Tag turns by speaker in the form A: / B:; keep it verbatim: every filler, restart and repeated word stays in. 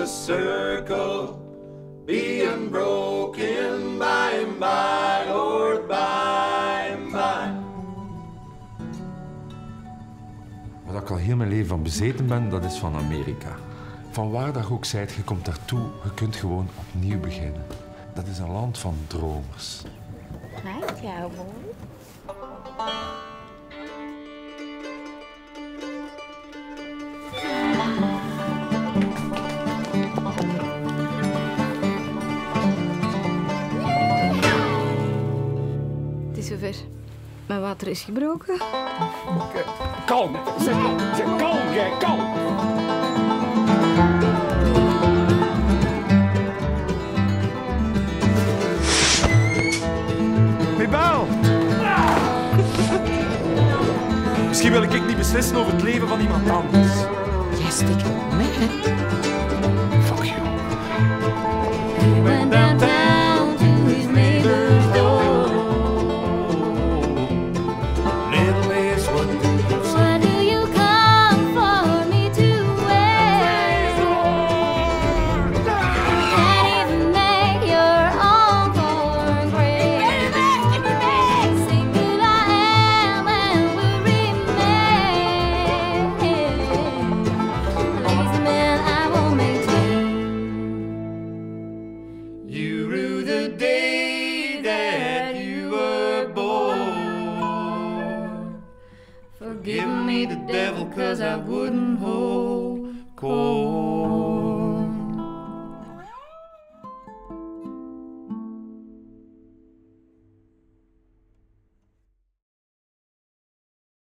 A: a circle, being broken by and by, Lord, by and by.
B: Waar ik al heel mijn leven van bezeten ben, dat is van Amerika. Van waar dat je ook zijt, je komt daartoe, je kunt gewoon opnieuw beginnen. Dat is een land van dromers.
C: Right, cowboy. Het is zover. Mijn water is gebroken.
D: Okay. Kalm, zeg, zeg kalm, jij, kalm. Mabel! Misschien wil ik niet beslissen over het leven van iemand anders.
C: Jij stikt mee, hè?
D: Fuck you.
C: He went downtown to his neighbor's door.
A: Little miss, what do you say?
C: What do you come for me to wear? Can't even make your own cornbread. Single I am and will remain. Lazy man, I won't maintain.
A: You rue the day that you were born. Forgive me the devil, cause I wouldn't hold court.